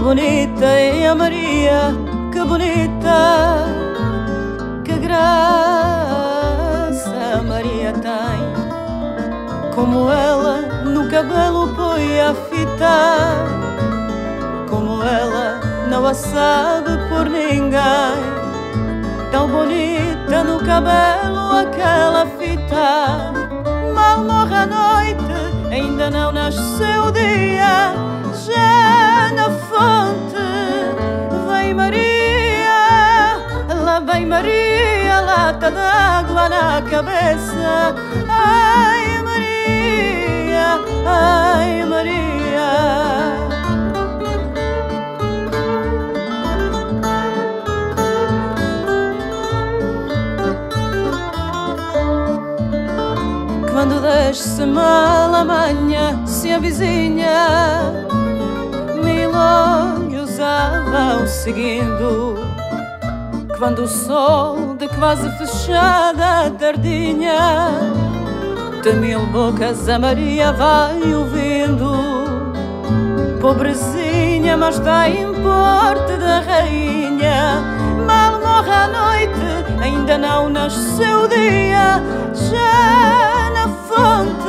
bonita é a Maria, que bonita, que graça a Maria tem. Como ela no cabelo põe a fita, como ela não a sabe por ninguém. Tão bonita no cabelo aquela fita. Mal morre a noite, ainda não nasceu o dia. Já na fonte vem Maria, lá vem Maria, lata d'água na cabeça. Ai Maria, ai Maria. Quando desce mal a manhã, se avizinha, mil olhos a vão seguindo. Quando o sol de quase fechada a tardinha, de mil bocas a Maria vai ouvindo. Pobrezinha, mas está em porte da rainha. Mal morre a noite, ainda não nasceu o dia. Já na fonte